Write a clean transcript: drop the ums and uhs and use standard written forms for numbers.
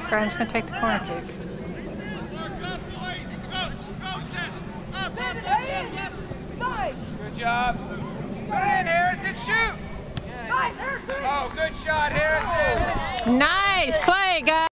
Grimes going to take the corner kick. Good job. Put it in, Harrison. Shoot. Oh, good shot, Harrison. Nice play.